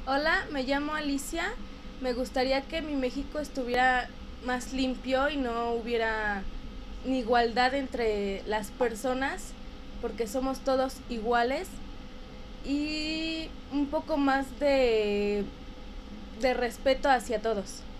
Hola, me llamo Alicia. Me gustaría que mi México estuviera más limpio y no hubiera ni igualdad entre las personas, porque somos todos iguales, y un poco más de respeto hacia todos.